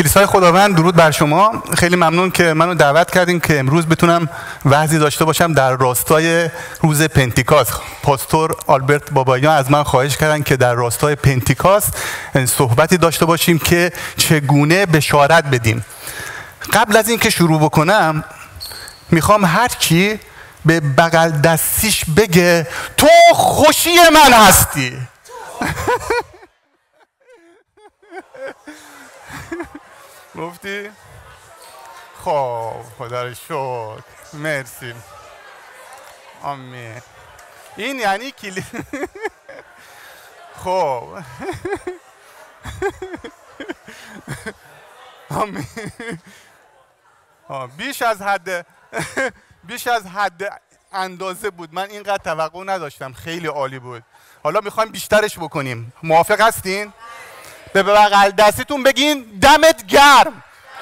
کلیسای خداوند، درود بر شما. خیلی ممنون که منو دعوت کردین که امروز بتونم وعظی داشته باشم در راستای روز پنتیکاست. پاستور آلبرت بابایان از من خواهش کردن که در راستای پنتیکاست صحبتی داشته باشیم که چگونه بشارت بدیم. قبل از اینکه شروع بکنم میخوام هر کی به بغل دستیش بگه تو خوشی من هستی. گفتی؟ خب خدا رو شکر، مرسی، آمین. این یعنی خب آمین. بیش از حد اندازه بود. من اینقدر توقع نداشتم. خیلی عالی بود. حالا میخوایم بیشترش بکنیم. موافق هستین؟ به بغل دستیتون بگین دمت گرم.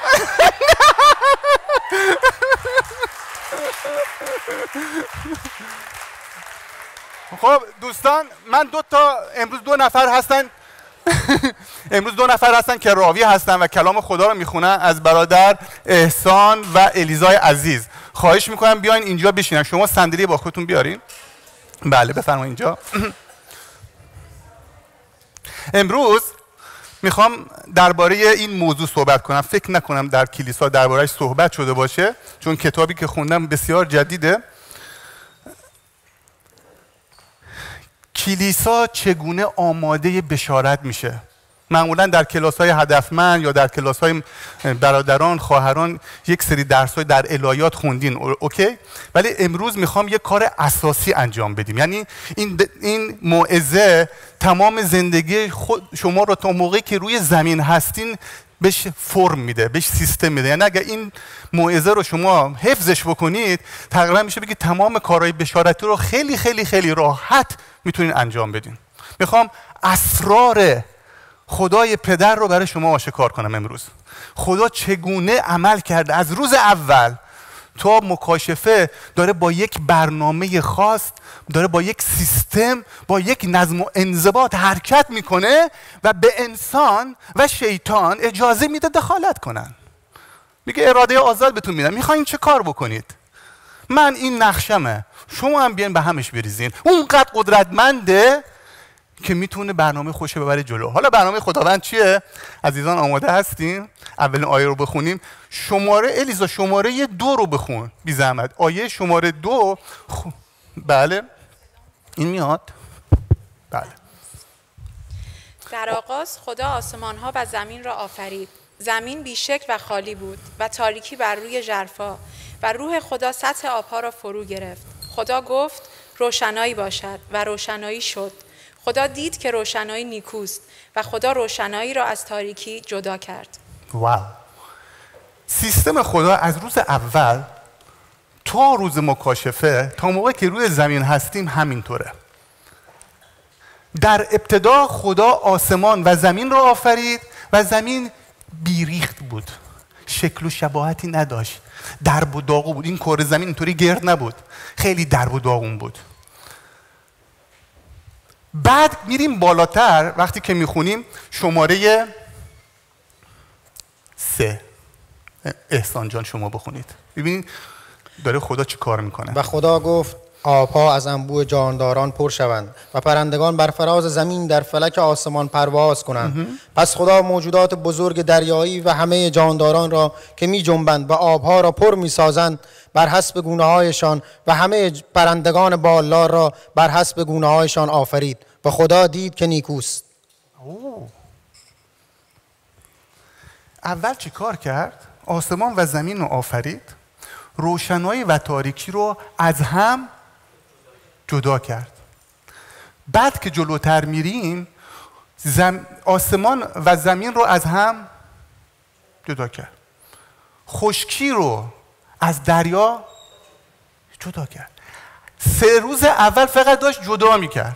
خب دوستان، من امروز دو نفر هستن که راوی هستن و کلام خدا رو میخونن، از برادر احسان و الیزای عزیز. خواهش میکنم بیاین اینجا بشینن. شما صندلی با خودتون بیارین. بله بفرمایید اینجا. امروز میخوام درباره این موضوع صحبت کنم. فکر نکنم در کلیسا درباره‌اش صحبت شده باشه، چون کتابی که خوندم بسیار جدیده. کلیسا چگونه آماده بشارت میشه؟ معمولا در کلاس‌های هدفمند یا در کلاس‌های برادران خواهران یک سری درس‌های در الهیات خوندین، اوکی؟ ولی امروز میخوام یک کار اساسی انجام بدیم. یعنی این موعظه تمام زندگی شما رو تا موقعی که روی زمین هستین بهش فرم میده، بهش سیستم میده. یعنی اگر این موعظه رو شما حفظش بکنید، تقریبا میشه بگید تمام کارهای بشارتی رو خیلی خیلی خیلی راحت میتونین انجام بدین. میخوام اسرار خدای پدر رو برای شما آشکار کنم امروز. خدا چگونه عمل کرده از روز اول تا مکاشفه، داره با یک برنامه خاص، داره با یک سیستم، با یک نظم و انضباط حرکت میکنه و به انسان و شیطان اجازه میده دخالت کنن. میگه اراده آزاد بهتون میدم، میخواین چه کار بکنید؟ من این نقشمه، شما هم بیاین به همش بریزین. اونقدر قدرتمنده که میتونه برنامه خوشه ببره جلو. حالا برنامه خداوند چیه؟ عزیزان آماده هستین؟ اولین آیه رو بخونیم. الیزا شماره 2 رو بخون بی زحمت. آیه شماره 2. بله این میاد. بله. در آغاز خدا آسمان ها و زمین را آفرید. زمین بیشکل و خالی بود و تاریکی بر روی ژرفا و روح خدا سطح آبها را فرو گرفت. خدا گفت روشنایی باشد و روشنایی شد. خدا دید که روشنایی نیکوست و خدا روشنایی را از تاریکی جدا کرد. واو. سیستم خدا از روز اول تا روز مکاشفه، تا موقعی که روی زمین هستیم همینطوره. در ابتدا خدا آسمان و زمین را آفرید و زمین بیریخت بود، شکل و شباهتی نداشت، درب و داغون بود. این کره زمین اینطوری گرد نبود، خیلی درب و داغون بود. بعد میریم بالاتر، وقتی که میخونیم شماره 3. احسان جان شما بخونید، ببینید داره خدا چی کار میکنه. و خدا گفت آبها از انبوه جانداران پر شوند و پرندگان بر فراز زمین در فلک آسمان پرواز کنند. پس خدا موجودات بزرگ دریایی و همه جانداران را که می جنبند و آبها را پر می سازند بر حسب گونه هایشان و همه پرندگان بالدار را بر حسب گونه هایشان آفرید و خدا دید که نیکوست. اول چی کار کرد؟ آسمان و زمین رو آفرید، روشنایی و تاریکی رو از هم جدا کرد. بعد که جلوتر میریم آسمان و زمین رو از هم جدا کرد، خشکی رو از دریا جدا کرد. 3 روز اول فقط داشت جدا میکرد.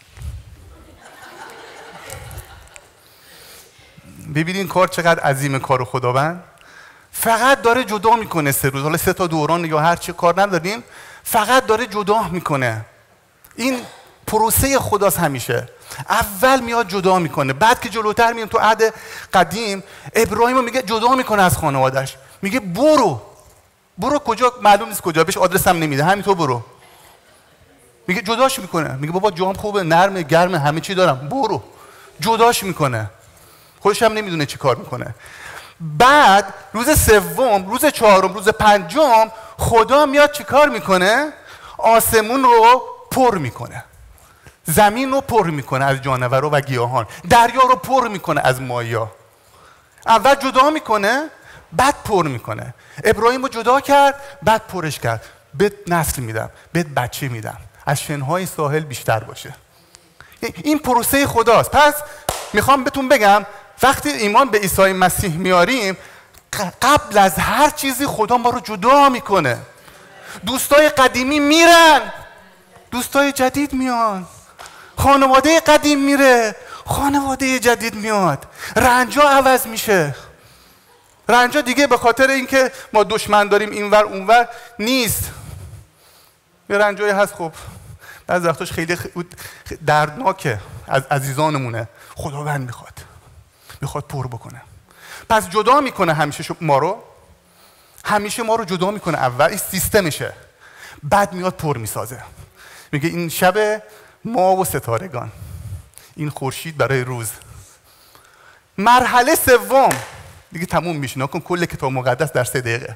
ببینین کار چقدر عظیمه کار خداوند. فقط داره جدا میکنه 3 روز. حالا 3 دوران یا هر چی کار نداریم، فقط داره جدا میکنه. این پروسه خداست همیشه. اول میاد جدا میکنه، بعد که جلوتر میام تو عهد قدیم ابراهیم میگه جدا میکنه از خانواده‌اش، میگه برو کجا معلوم نیست کجا، بهش آدرس هم نمیده، همینطور برو. میگه جداش میکنه، میگه بابا جام خوبه، نرمه، گرمه، همه چی دارم، برو. جداش میکنه، خودش هم نمیدونه چی کار میکنه. بعد روز سوم، روز چهارم، روز پنجم خدا میاد چی کار میکنه؟ آسمون رو پر میکنه، زمین رو پر میکنه از جانورا و گیاهان، دریا رو پر میکنه از مایا. اول جدا میکنه، بعد پر میکنه. ابراهیم رو جدا کرد، بعد پرش کرد. بهت نسل میدم، بهت بچه میدم، از شنهای ساحل بیشتر باشه. این پروسه خداست. پس میخوام بهتون بگم وقتی ایمان به عیسی مسیح میاریم، قبل از هر چیزی خدا ما رو جدا میکنه. دوستای قدیمی میرن، دوستای جدید میان. خانواده قدیم میره، خانواده جدید میاد. رنجا عوض میشه. رنجا دیگه به خاطر اینکه ما دشمن داریم اینور اونور نیست. یه رنجایی هست خب بعضی وقتاش خیلی دردناکه، از عزیزانمونه. خداوند میخواد پر بکنه. پس جدا میکنه همیشه ما رو جدا میکنه. اول این سیستمشه، بعد میاد پر میسازه. میگه این شب ما و ستارگان، این خورشید برای روز. مرحله سوم دیگه تموم میشه، نکن کل کتاب مقدس در 3 دقیقه.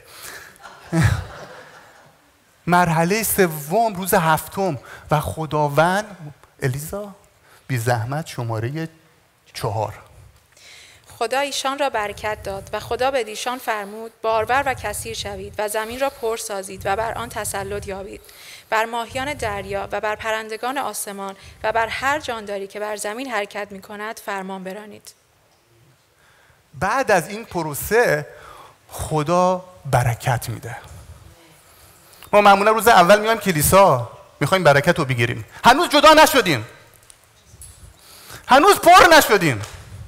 مرحله سوم روز هفتم و خداوند الیزا بی زحمت شماره 4. خدا ایشان را برکت داد و خدا به ایشان فرمود بارور و کثیر شوید و زمین را پر سازید و بر آن تسلط یابید، بر ماهیان دریا و بر پرندگان آسمان و بر هر جانداری که بر زمین حرکت می کند فرمان برانید. بعد از این پروسه خدا برکت میده. ما معمولا روز اول میایم کلیسا، میخوایم برکت رو بگیریم. هنوز جدا نشدیم، هنوز پر نشدیم.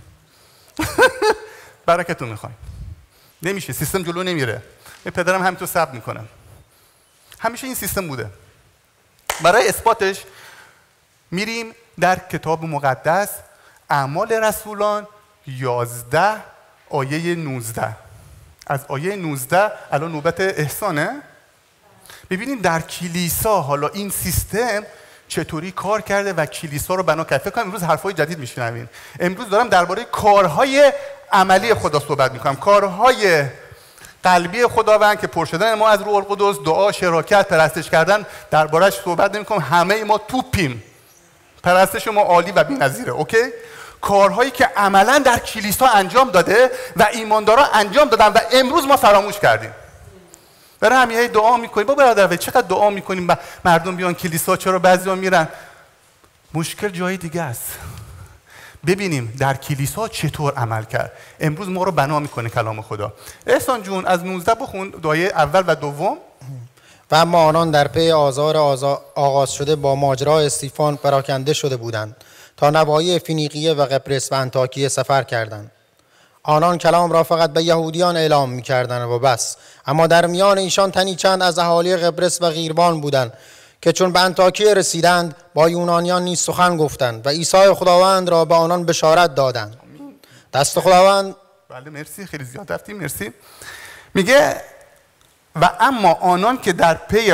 برکت رو میخوایم، نمیشه، سیستم جلو نمیره. پدرم همینطور صبر میکنه، همیشه این سیستم بوده. برای اثباتش میریم در کتاب مقدس اعمال رسولان 11 آیه 19. از آیه 19 الان نوبت احسانه. ببینید در کلیسا حالا این سیستم چطوری کار کرده و کلیسا رو بنا کرده. فکر کنم امروز حرفای جدید میشنوین. امروز دارم درباره کارهای عملی خدا صحبت میکنم، کارهای قلبی خداوند که پر شدن ما از روح القدس، دعا، شراکت، پرستش کردن، درباره‌اش صحبت نمی‌کنم. همه ما توپیم، پرستش ما عالی و بی‌نظیره. اوکی؟ کارهایی که عملاً در کلیسا انجام داده و ایماندارا انجام دادن و امروز ما فراموش کردیم. برای همین دعا میکنیم. بابا برادر چقدر دعا میکنیم مردم بیان کلیسا، چرا بعضیا میرن؟ مشکل جای دیگه است. ببینیم در کلیسا چطور عمل کرد. امروز ما رو بنا میکنه کلام خدا. احسان جون از 19 بخون دعای اول و دوم. و اما آنان در پی آزار آغاز شده با ماجرا استیفان پراکنده شده بودند تا نواحی فینیقیه و قبرس و انطاکیه سفر کردند. آنان کلام را فقط به یهودیان اعلام می‌کردند و بس، اما در میان ایشان تنی چند از اهالی قبرس و غیربان بودند که چون به انطاکیه رسیدند با یونانیان نیز سخن گفتند و عیسی خداوند را به آنان بشارت دادند. دست خداوند. بله مرسی، خیلی زیاد رفتیم، مرسی. میگه و اما آنان که در پی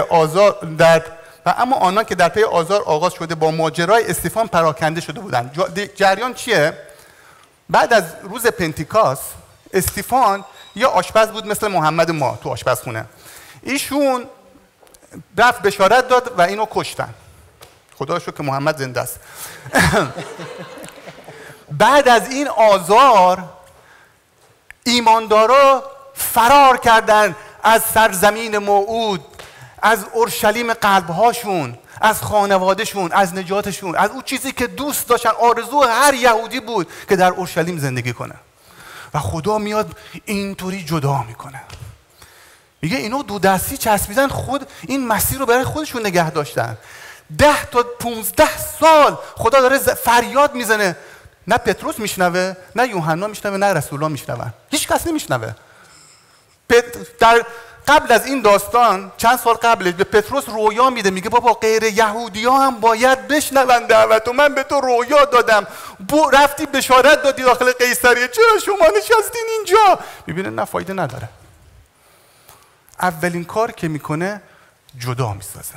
آزار آغاز شده با ماجرای استیفان پراکنده شده بودند. جریان چیه؟ بعد از روز پنتیکاست استیفان یا آشپز بود مثل محمد ما تو آشپزخونه. ایشون رفت بشارت داد و اینو کشتن. خدا شکر که محمد زنده است. بعد از این آزار ایماندارا فرار کردن از سرزمین موعود، از اورشلیم قلبهاشون، از خانوادهشون، از نجاتشون، از اون چیزی که دوست داشتن. آرزو هر یهودی بود که در اورشلیم زندگی کنه و خدا میاد اینطوری جدا میکنه. میگه اینو دو دستی چسبیدن، خود این مسیر رو برای خودشون نگه داشتن. 10 تا 15 سال خدا داره فریاد میزنه. نه پتروس میشنوه، نه یوحنا میشنوه، نه رسولا میشنون. هیچ کس نمیشنوه. در قبل از این داستان چند سال قبلش به پتروس رویا میده، میگه بابا غیر یهودی ها هم باید بشنون دعوتو، من به تو رویا دادم، رفتی بشارت دادی داخل قیصریه، چرا شما نشستین اینجا؟ میبینه نه فایده نداره. اولین کار که میکنه جدا میسازه،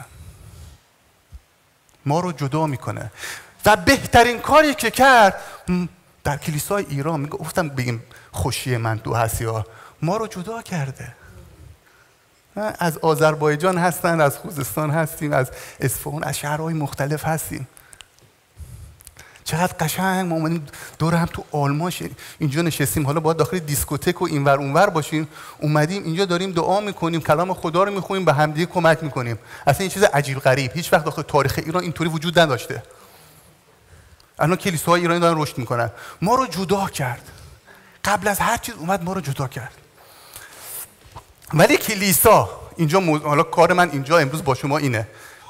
ما رو جدا میکنه. و بهترین کاری که کرد در کلیسای ایران، میگه گفتم بگیم خوشی من تو هستی ها، ما رو جدا کرده. از آذربایجان هستن، از خوزستان هستیم، از اصفهان، از شهرهای مختلف هستیم. چقدر قشنگ ما اومدیم دور هم تو آلمان اینجا نشستیم، حالا باید داخل دیسکوتک و اینور اونور باشیم، اومدیم اینجا داریم دعا میکنیم، کلام خدا رو میخونیم، به همدیگه کمک میکنیم. اصلا این چیز عجیب غریب هیچ وقت داخل تاریخ ایران اینطوری وجود نداشته. الان کلیساهای ایرانی دارن رشد میکنن. ما رو جدا کرد، قبل از هر چیز اومد ما رو جدا کرد. ولی کلیسا اینجا حالا کار من اینجا امروز با شما اینه،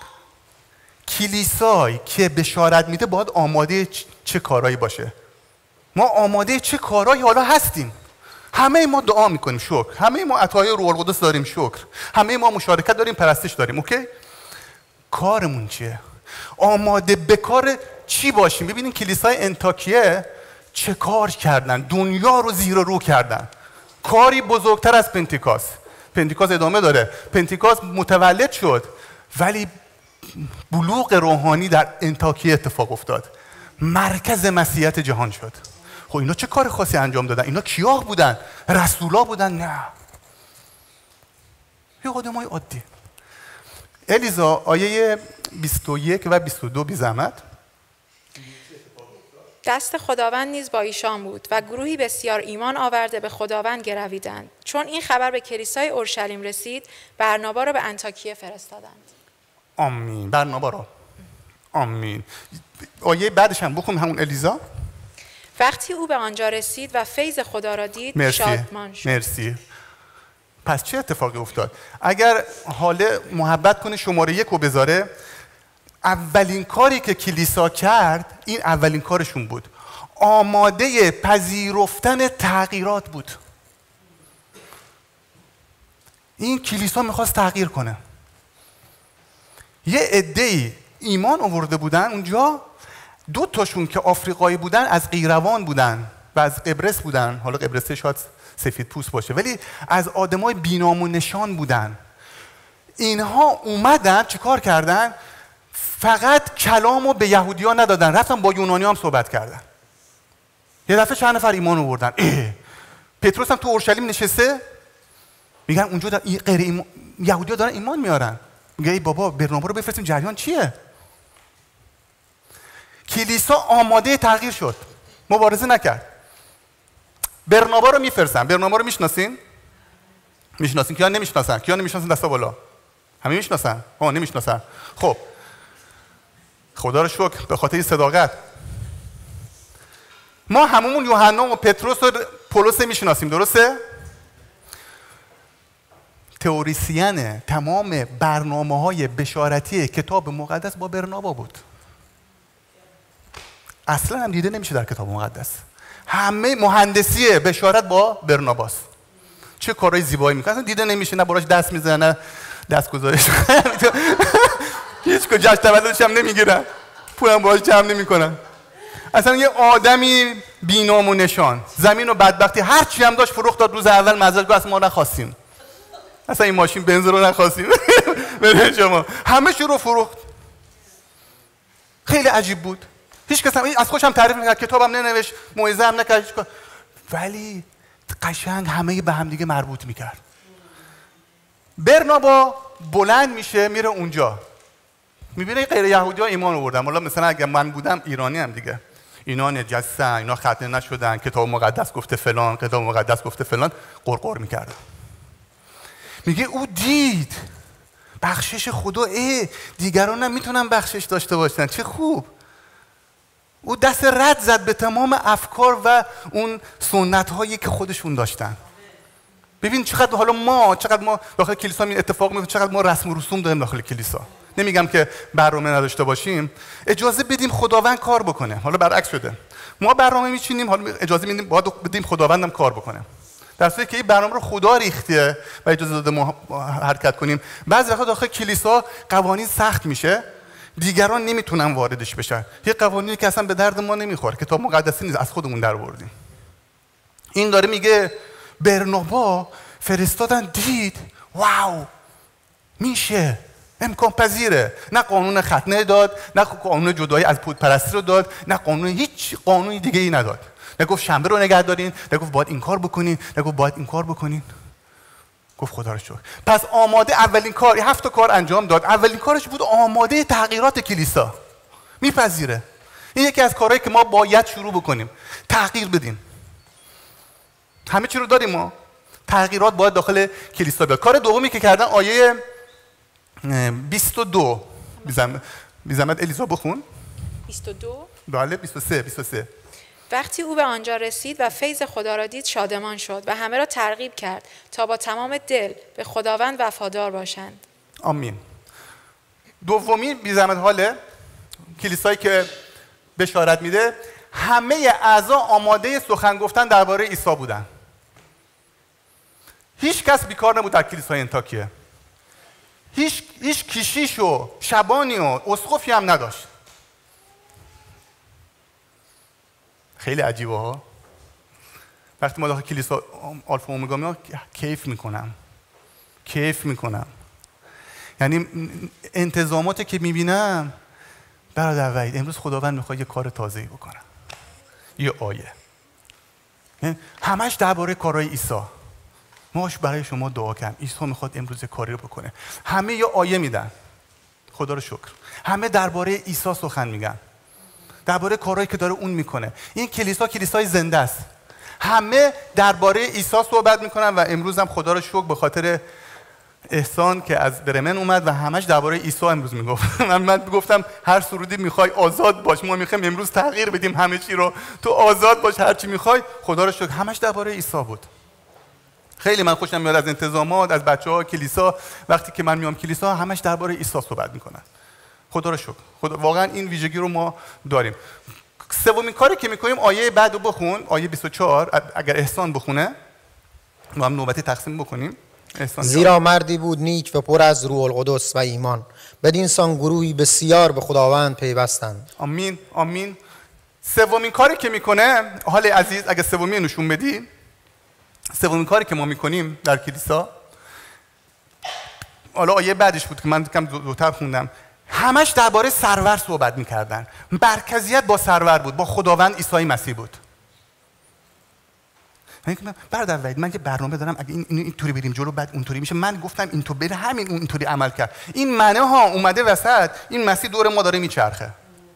کلیسایی که بشارت میده باید آماده چه کارهایی باشه. ما آماده چه کارهایی حالا هستیم؟ همه ما دعا میکنیم شکر، همه ما عطای روح القدس داریم شکر، همه ما مشارکت داریم، پرستش داریم، اوکی؟ کارمون چیه؟ آماده به کار چی باشیم؟ ببینین کلیسای انطاکیه چه کار کردن، دنیا رو زیر و رو کردن. کاری بزرگتر از پنتیکاست. پنتیکاست ادامه داره، پنتیکاست متولد شد، ولی بلوغ روحانی در انطاکیه اتفاق افتاد، مرکز مسیحیت جهان شد. خب اینا چه کار خاصی انجام دادن؟ اینا کیا بودن؟ رسولا بودن؟ نه، یه آدمای عادی. الیزا آیه 21 و 22 بی زحمت. دست خداوند نیز با ایشان بود و گروهی بسیار ایمان آورده به خداوند گرویدند. چون این خبر به کلیسای اورشلیم رسید، برنابا را به انطاکیه فرستادند. آمین. برنابا را. آمین. آیه بعدش هم بخون همون الیزا. وقتی او به آنجا رسید و فیض خدا را دید، شادمان شد. مرسی. پس چه اتفاقی افتاد؟ اگر حال محبت کنه شماره 1 رو بذاره، اولین کاری که کلیسا کرد، این اولین کارشون بود، آماده پذیرفتن تغییرات بود. این کلیسا میخواست تغییر کنه. یه عده‌ای ایمان آورده بودن اونجا، 2 تاشون که آفریقایی بودن از قیروان بودن و از قبرس بودن، حالا قبرس شاید سفید پوست باشه، ولی از آدمای بی‌نام و نشان بودن. اینها اومدن چیکار کردن؟ فقط کلامو به یهودی‌ها ندادن، رفتن با یونانی‌ها هم صحبت کردن. یه دفعه چند نفر ایمان آوردن. پتروس هم تو اورشلیم نشسته، میگن اونجا یهودی‌ها دارن ایمان میارن. میگه ای بابا برنابا رو بفرستیم، جریان چیه؟ کلیسا آماده تغییر شد، مبارزه نکرد. برنابا رو میفرستن. برنابا رو میشناسین؟ میشناسین؟ کیا نمیشناسن؟ کیا نمیشناسن دستا بالا؟ همه میشناسن؟ نمیشناسن. خب خدا رو شکر به خاطر صداقت. ما هممون یوحنا و پتروس و پولس میشناسیم، درسته؟ تئوریسین تمام برنامه‌های بشارتی کتاب مقدس با برنابا بود. اصلا هم دیده نمیشه در کتاب مقدس. همه مهندسی بشارت با برناباست. چه کارهای زیبایی میکنه، اصلا دیده نمیشه، نه باراش دست میزنه، نه دست گذارش هیچ کو جشن تولدش هم نمیگیرن، پولم باهاش جمع نمیکنن. اصلا یه آدمی بی‌نام و نشان، زمین و بدبختی هر چی هم داشت فروخت داد. روز اول معذرت گفت ما نخواستیم، اصلا این ماشین بنزین رو نخواستیم ببین شما، همه چی رو فروخت. خیلی عجیب بود. هیچ کس از خودش هم تعریف نکرد، کتابم ننوشت، موعظه هم نکرد، ولی قشنگ همه به هم دیگه مربوط میکرد. برنابا بلند میشه میره اونجا، میبینه غیر یهودی ها ایمان آوردن. حالا مثلا اگه من بودم ایرانی هم دیگه، اینا نجسن، اینا ختنه نشدن، کتاب مقدس گفته فلان، کتاب مقدس گفته فلان، قرقر میکردن. میگه او دید بخشش خدا، دیگران هم میتونن بخشش داشته باشن، چه خوب. او دست رد زد به تمام افکار و اون سنت هایی که خودشون داشتن. ببین چقدر حالا ما داخل کلیسا این اتفاق میفته، چقدر ما رسم و رسوم داریم داخل کلیسا. نمیگم که برنامه نداشته باشیم، اجازه بدیم خداوند کار بکنه. حالا برعکس شده، ما برنامه میچینیم، حالا اجازه میدیم باید بدیم خداوندم کار بکنه. در صورتی که این برنامه رو خدا ریخته و اجازه داده ما حرکت کنیم. بعضی وقتا داخل کلیسا قوانین سخت میشه، دیگران نمیتونن واردش بشن. یه قوانینی که اصلا به درد ما نمیخوره، کتاب مقدسی نیست، از خودمون در آوردیم. این داره میگه برنابا فرستادن، دید واو میشه، امکان پذیره. نه قانون ختنه داد، نه قانون جدایی از پودپرستی رو داد، نه قانون هیچ قانونی دیگه ای نداد. نه گفت شنبه رو نگه دارین، نه گفت باید این کار بکنین، نه گفت باید این کار بکنین. گفت خدا رو شکر. پس آماده اولین کار، 7 کار انجام داد. اولین کارش بود آماده تغییرات کلیسا. میپذیره. این یکی از کارهایی که ما باید شروع بکنیم. تغییر بدیم. همه چی رو داریم ما. تغییرات باید داخل کلیسا بیاد. کار دومی که کردن آیه 22 بیزمت الیزا بخون. 22 بله 23. وقتی او به آنجا رسید و فیض خدا را دید شادمان شد و همه را ترغیب کرد تا با تمام دل به خداوند وفادار باشند. آمین. دومین بیزمت حاله کلیسایی که بشارت میده، همه اعضا آماده سخن گفتن درباره عیسی بودن. هیچ کس بیکار نبود در کلیسای انطاکیه. هیچ کشیش و شبانی و اسقفی هم نداشت. خیلی عجیبه ها. وقتی ما داخل کلیسا آلفا و اومگا میام کیف میکنم. یعنی انتظاماتی که میبینم، برادر وحید امروز خداوند میخواد یه کار تازه‌ای بکنه. یه آیه. همش درباره کارهای عیسی. ماش برای شما دعا کنم. عیسی میخواد امروز کاری رو بکنه. همه یه آیه میدن. خدا رو شکر. همه درباره عیسی سخن میگن. درباره کارهایی که داره اون میکنه. این کلیسای زنده است. همه درباره عیسی صحبت میکنن و امروز هم خدا رو شکر به خاطر احسان که از برمن اومد و همش درباره عیسی امروز میگفت. من گفتم هر سرودی میخوای آزاد باش، ما میخوایم امروز تغییر بدیم همه چی رو، تو آزاد باش هر چی میخوای. خدا رو شکر همش درباره عیسی بود. خیلی من خوشم میاد از انتظامات، از بچه‌ها کلیسا. وقتی که من میام کلیسا همش درباره عیسی صحبت میکنن. خدا رو شکر. واقعا این ویژگی رو ما داریم. سومین کاری که میکنیم آیه بعدو بخون، آیه 24 اگر احسان بخونه ما هم نوبتی تقسیم بکنیم. زیرا مردی بود نیک و پر از روح القدس و ایمان، بدین سان گروهی بسیار به خداوند پیوستند. آمین. سومین کاری که میکنه، حال عزیز اگر سومی نشون بدی، سومین کاری که ما میکنیم در کلیسا، حالا آیه بعدش بود که من کم زودتر خوندم، همش درباره سرور صحبت میکردن. مرکزیت با سرور بود، با خداوند عیسی مسیح بود. برادر وحید من یه برنامه دارم، اگه اینطوری بریم جلو بعد اونطوری میشه. من گفتم اینطور بره، همین اینطوری عمل کرد. این منه ها اومده وسط، این مسیح دور ما داره میچرخه.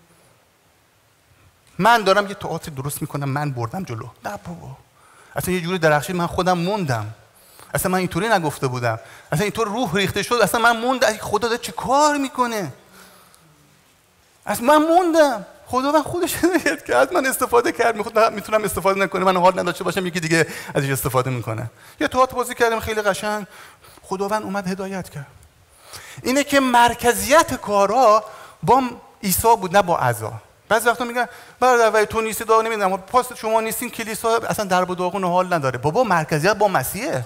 من دارم یه تئاتر درست میکنم، من بردم جلو. نه بابا، اصلا یه جوری درخشید من خودم موندم. اصلا من اینطوری نگفته بودم، اصلا اینطور روح ریخته شد، اصلا من موندم. خدا داره چه کار میکنه؟ اصلا من موندم. خداوند خودش هدایت کرد، من استفاده کرد. میتونم استفاده نکنه، من حال نداشته باشم، یکی دیگه ازش استفاده میکنه. یه تئاتر بازی کردیم خیلی قشنگ، خداوند اومد هدایت کرد. اینه که مرکزیت کارا با عیسی بود نه با اعضا. بعضی وقتا میگن برادر وای تو نیستی، دعا نمیدونم، پاس شما نیستین، کلیسا اصلا درب و داغون حال نداره. بابا مرکزیت با مسیحه.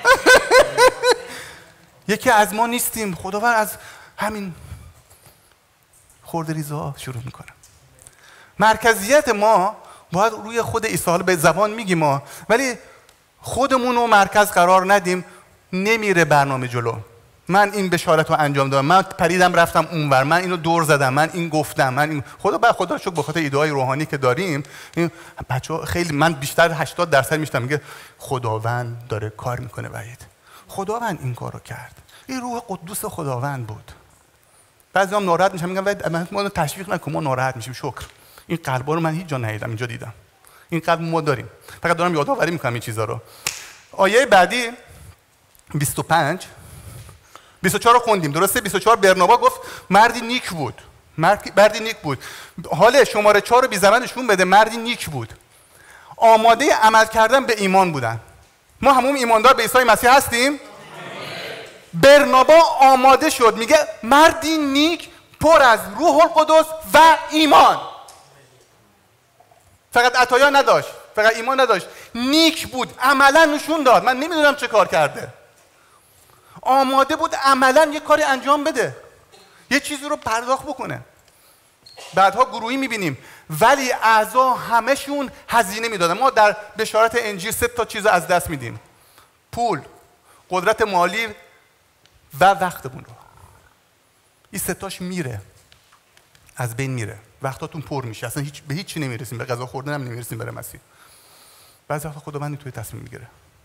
یکی از ما نیستیم، خداوند از همین خردریزا شروع میکنه. مرکزیت ما باید روی خود عیسی. به زبان میگیم ما، ولی خودمون رو مرکز قرار ندیم، نمیره برنامه جلو. من این بشارت رو انجام دادم، من پریدم رفتم اونور، من اینو دور زدم، من این گفتم، من این خدا شکر به خاطر ایده‌های روحانی که داریم این بچه‌ها خیلی، من بیشتر 80% میشتم میگه خداوند داره کار میکنه. وحید خداوند این کارو کرد، این روح قدوس خداوند بود. بعضی هم ناراحت میشن، میگن وحید ما تشویق نکن، ما ناراحت میشیم. شکر این قلبا رو من هیچ جا ندیدم، اینجا دیدم. این قلب ما داریم، فقط دارم یادآوری میکنم این چیزا رو. آیه بعدی 25 24 رو خوندیم، درسته؟ 24 برنابا گفت مردی نیک بود. مردی نیک بود. حال شماره 4 رو بی زحمت نشون بده. مردی نیک بود. آماده عمل کردن به ایمان بودن. ما همون ایماندار به عیسی مسیح هستیم؟ برنابا آماده شد، میگه مردی نیک پر از روح القدس و ایمان. فقط عطایا نداشت، فقط ایمان نداشت، نیک بود، عملا نشون داد. من نمیدونم چه کار کرده، آماده بود عملا یه کاری انجام بده، یه چیزی رو پرداخت بکنه. بعدها گروهی میبینیم ولی اعضا همشون هزینه میدادن. ما در بشارت انجیل 3 تا چیز از دست میدیم: پول، قدرت مالی و وقتمون رو. این 3 تاش میره، از بین میره، وقتاتون پر میشه، اصلا به هیچ چی نمیرسیم، به غذا خوردن هم نمیرسیم برای مسیح. بعضی وقتا خداوند توی تصمیم میگیره.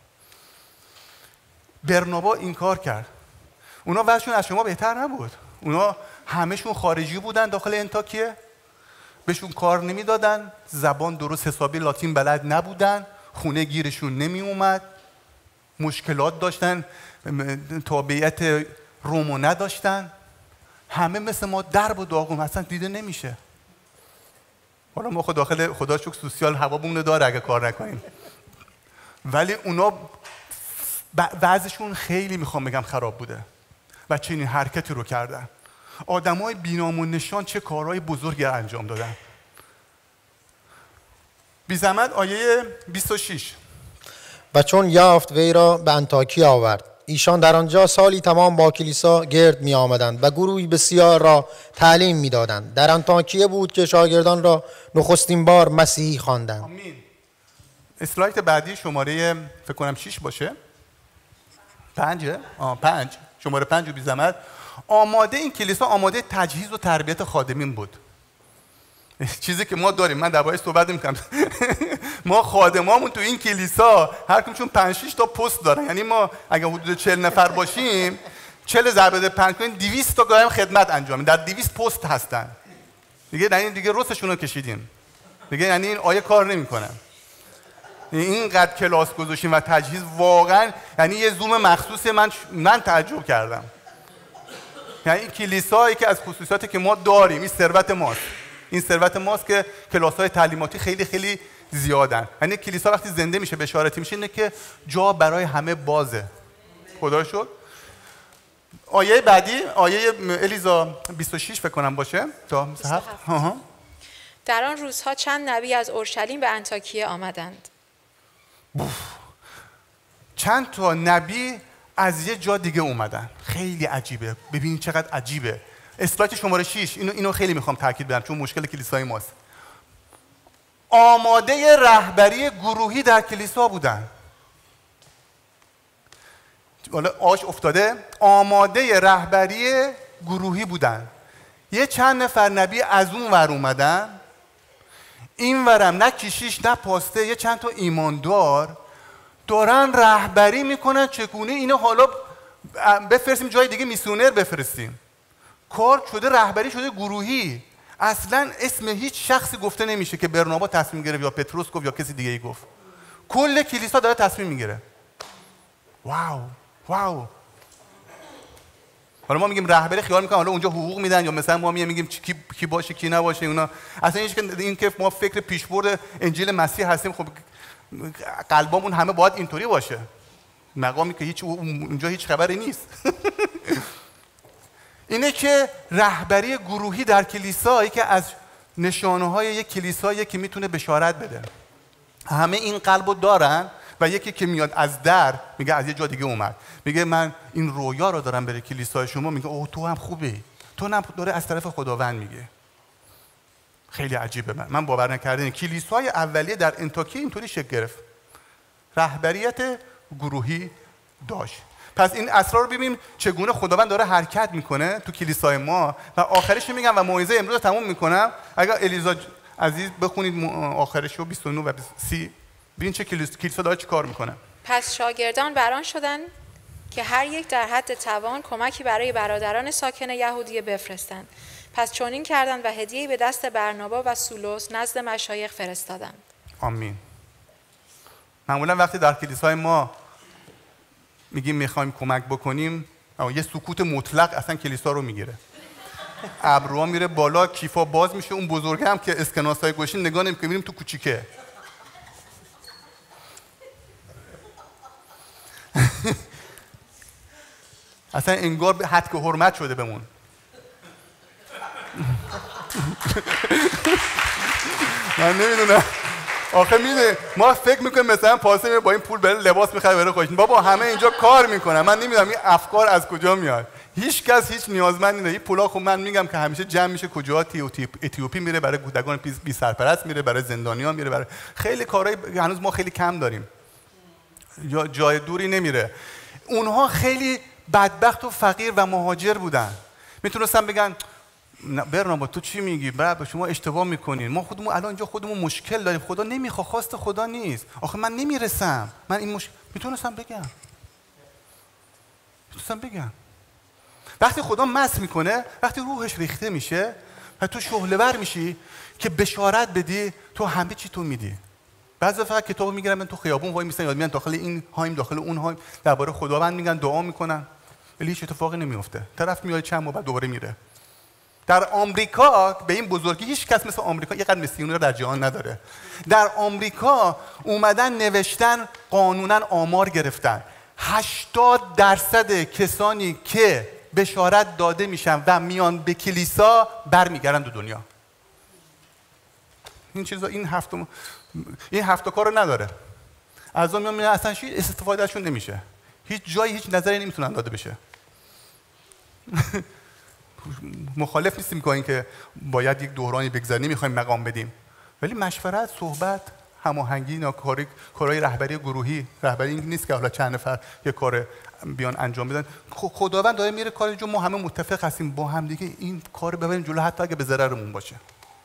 برنابا این کار کرد. اونا وضعشون از شما بهتر نبود. اونا همشون خارجی بودن داخل انطاکیه، بهشون کار نمیدادن، زبان درست حسابی لاتین بلد نبودن، خونه گیرشون نمی اومد، مشکلات داشتن، تابعیت رومو نداشتن، همه مثل ما درب و داغون، اصلا دیده نمیشه. حالا ما داخل خدا شکر سوسیال هوامون داره اگه کار نکنیم، ولی اونا وضعشون خیلی میخوام بگم خراب بوده و چنین حرکتی رو کردن. آدمای بی‌نام و نشان چه کارهای بزرگی انجام دادن. بی زحمت آیه 26. و چون یافت وی را به انطاکیه آورد، ایشان در آنجا سالی تمام با کلیسا گرد می آمدند و گروهی بسیار را تعلیم می دادند. در انطاکیه بود که شاگردان را نخستین بار مسیحی خواندند. آمین. اسلاید بعدی شماره فکر کنم 6 باشه. 5 شماره 5 بی زحمت. آماده این کلیسا آماده تجهیز و تربیت خادمین بود. چیزی که ما داریم، من درباره‌اش صحبت نمی‌کنم. ما خادمامون تو این کلیسا هر کدومشون 5-6 تا پست دارن. یعنی ما اگه حدود 40 نفر باشیم، 40 ضرب 5 کنیم 200 تا گاهی خدمت انجام میدن. در 200 پست هستن. دیگه رسشون رو کشیدیم. دیگه یعنی این آیه کار نمی‌کنه. اینقدر کلاس گذاشتیم و تجهیز، واقعا یعنی یه زوم مخصوص من تعجب کردم. یعنی این کلیسایی که از خصوصیاتی که ما داریم، این ثروت ماست. این ثروت ماست که کلاس‌های تعلیماتی خیلی خیلی زیادن. یعنی کلیسا وقتی زنده میشه، بشارتی میشه، اینه که جا برای همه بازه. خدا رو شکر. آیه بعدی، آیه الیزا 26 فکر کنم باشه تا 7. در آن روزها چند نبی از اورشلیم به انطاکیه آمدند. چند تا نبی از یه جا دیگه اومدن. خیلی عجیبه. ببینید چقدر عجیبه. اسلاید شماره 6 اینو خیلی میخوام تاکید بدم چون مشکل کلیسای ماست. آماده رهبری گروهی در کلیسا بودن. حالا آش افتاده. آماده رهبری گروهی بودن. یه چند نفر نبی از اون ور اومدن، این ورم نه کشیش نه پاسته، یه چند تا ایماندار دارن رهبری میکنن چگونه اینو حالا بفرستیم جای دیگه، میسیونر بفرستیم. کار شده رهبری شده گروهی. اصلا اسم هیچ شخصی گفته نمیشه که برنابا تصمیم گرفت یا پتروس گفت یا کسی دیگه ای گفت. کل کلیسا داره تصمیم میگیره. واو. حالا ما میگیم رهبری، خیال میکنم حالا اونجا حقوق میدن، یا مثلا ما میگیم کی باشه کی نباشه. اونا اصلا این که ما فکر پیشبرد انجیل مسیح هستیم، خب قلبمون همه باید اینطوری باشه. مقامی که اونجا هیچ خبری نیست. اینه که رهبری گروهی در کلیسا که از نشانه‌های یک کلیسایی که میتونه بشارت بده. همه این قلبو دارن و یکی که میاد از در میگه از یه جا دیگه اومد، میگه من این رویا رو دارم برای کلیسای شما، میگه اوه تو هم خوبی، تو هم داره از طرف خداوند میگه. خیلی عجیبه. من باور نکردنی کلیسای اولیه در انطاکیه اینطوری شکل گرفت. رهبریت گروهی داشت. پس این اسرار رو ببینیم چگونه خداوند داره حرکت میکنه تو کلیسای ما. و آخرش میگم و موعظه امروز رو تموم میکنم. اگر الیزا عزیز بخونید آخرش رو 29 و 30، ببین چه کلیسا داره چی کار میکنه. پس شاگردان بران شدند که هر یک در حد توان کمکی برای برادران ساکن یهودیه بفرستند. پس چنین کردند و هدیه‌ای به دست برنابا و سولوس نزد مشایخ فرستادند. آمین. معمولا وقتی در کلیسای ما میگیم میخوایم کمک بکنیم، یه سکوت مطلق اصلا کلیسا رو میگیره. ابروها میره بالا، کیفا باز میشه، اون بزرگه هم که اسکناسای گوشین نگاه نمیکنیم، میریم تو کوچیکه. اصلا انگار به حد که حرمت شده بمون. من نمیدونم آخه میده ما فکر میکنیم مثلا پاسه با این پول بره لباس میخره بره خوش. بابا همه اینجا کار میکنن. من نمیدونم این افکار از کجا میاد. هیچ کس هیچ نیازمندی نیست. این پولا خب من میگم که همیشه جمع میشه کجا؟ اتیوپی میره برای کودکان بی سرپرست، میره برای زندانیان، میره برای خیلی کارهای هنوز ما خیلی کم داریم. جای دوری نمیره. اونها خیلی بدبخت و فقیر و مهاجر بودن. میتونستن بگن برنامه تو چی میگی؟ بابا شما اشتباه میکنین. ما خودمون الان اینجا خودمون مشکل داریم. خدا نمیخواد، خواست خدا نیست. آخه من نمیرسم. من این میتونستم بگم. وقتی خدا مس میکنه، وقتی روحش ریخته میشه و تو شعله‌ور میشی که بشارت بدی، تو همه چی تو میدی. بعضی فقط کتابو میگیرن تو خیابون وای میسن یاد میان داخل این هایم داخل اون هایم درباره خداوند میگن، دعا میکنن، ولی هیچ اتفاقی نمیفته. طرف میاد چند ماه بعد دوباره میره. در آمریکا به این بزرگی هیچ کس مثل آمریکا یه قدر میسیونر در جهان نداره. در آمریکا اومدن نوشتن قانونا آمار گرفتن 80% کسانی که بشارت داده میشن و میان به کلیسا برمیگردن دو دنیا. این چیزا این هفت کارو نداره. اعضا میان اصلا هیچ استفاده ازشون نمیشه. هیچ جایی هیچ نظری نمیتونن داده بشه. مخالف نیستیم که اینکه باید یک دورانی بگذرونیم، میخوایم مقام بدیم، ولی مشورت، صحبت، هماهنگی، کارهای رهبری گروهی، رهبری این نیست که حالا چند نفر یه کار بیان انجام بدن. خداوند داره میره کار جو، ما همه متفق هستیم با هم دیگه این کار ببریم جلو، حتی اگه به ضررمون باشه.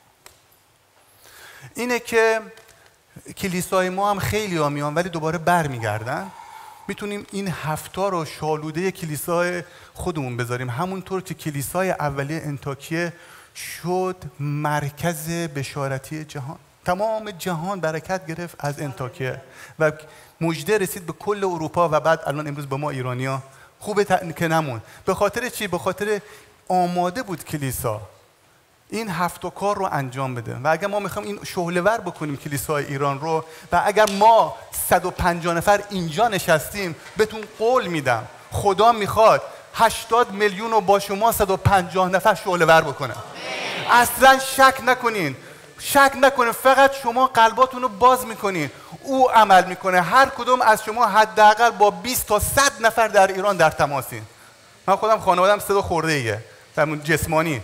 اینه که کلیسای ما هم خیلی ها میان ولی دوباره برمیگردن. میتونیم این هفتا رو شالوده کلیسای خودمون بذاریم، همونطور که کلیسای اولیه انطاکیه شد مرکز بشارتی جهان. تمام جهان برکت گرفت از انطاکیه و مژده رسید به کل اروپا و بعد الان امروز به ما ایرانیا. خوبه که نمون. به خاطر چی؟ به خاطر آماده بود کلیسا این هفت کار رو انجام بده. و اگر ما میخوایم این شعله‌ور بکنیم کلیسای ایران رو، و اگر ما 150 نفر اینجا نشستیم، بهتون قول میدم خدا میخواد 80 میلیون رو با شما 150 نفر شعله‌ور بکنه. اصلا شک نکنین، فقط شما قلباتون رو باز میکنین، او عمل میکنه. هر کدوم از شما حداقل با 20 تا 100 نفر در ایران در تماسین. من خودم خانوادم 3 خورده ایه جسمانی.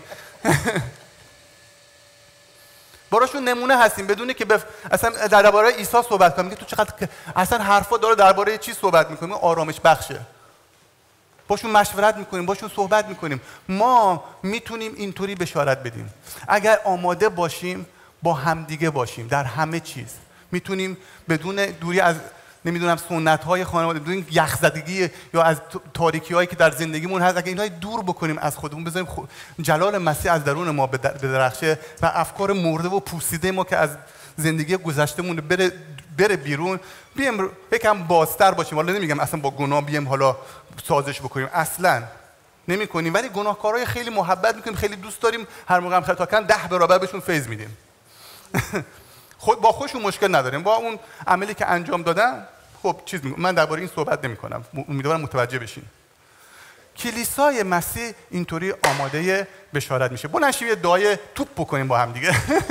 براشون نمونه هستیم بدونه که اصلا درباره عیسی صحبت کنیم، میگه تو چقدر اصلا حرفا داره درباره چی صحبت میکنیم، آرامش بخشه. باشون مشورت میکنیم، باشون صحبت میکنیم. ما میتونیم اینطوری بشارت بدیم اگر آماده باشیم، با همدیگه باشیم در همه چیز. میتونیم بدون دوری از نمیدونم سنت‌های خانواده، بدون یخزدگی یا از تاریکی‌هایی که در زندگیمون هست، اگه اینها دور بکنیم از خودمون، بذاریم جلال مسیح از درون ما بدرخشه و افکار مرده و پوسیده ما که از زندگی گذشتهمون بره بیرون، بیام یکم بازتر باشیم. حالا نمیگم اصلا با گناه بیام حالا سازش بکنیم، اصلا نمی‌کنیم، ولی گناهکارای خیلی محبت می‌کنیم، خیلی دوست داریم، هر موقع هم خطا کردن 10 برابر بهشون فیض میدیم. با خودشون مشکل نداریم، با اون عملی که انجام دادن خب چیز میگم. من درباره این صحبت نمی‌کنم، امیدوارم متوجه بشین. کلیسای مسیح اینطوری آماده بشارت میشه. بلند شیم یه دعای توپ بکنیم با هم دیگه.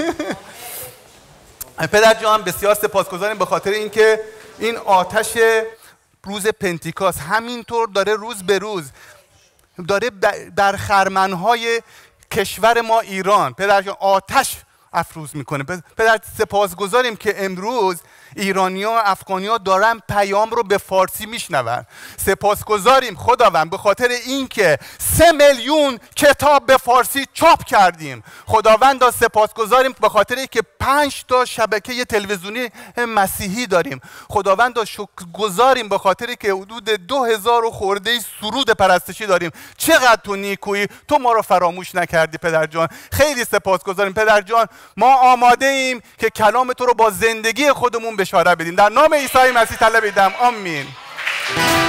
پدر جان بسیار سپاسگزاریم به خاطر اینکه این آتش روز پنتیکاست همینطور داره روز به روز داره در خرمنهای کشور ما ایران پدر جان آتش افروز میکنه. پدر سپاسگزاریم که امروز ایرانی‌ها و افغانی‌ها دارن پیام رو به فارسی میشنون. سپاسگزاریم خداوند به خاطر اینکه 3 میلیون کتاب به فارسی چاپ کردیم. خداوند سپاسگزاریم به خاطر اینکه 5 تا شبکه تلویزیونی مسیحی داریم. خداوند شکرگزاریم به خاطر که حدود 2000 خورده سرود پرستشی داریم. چقدر تو نیکویی، تو ما رو فراموش نکردی پدر جان. خیلی سپاسگزاریم پدر جان. ما آماده ایم که کلام تو رو با زندگی خودمون بشارت بدیم. در نام عیسی مسیح طلب می‌دم. آمین.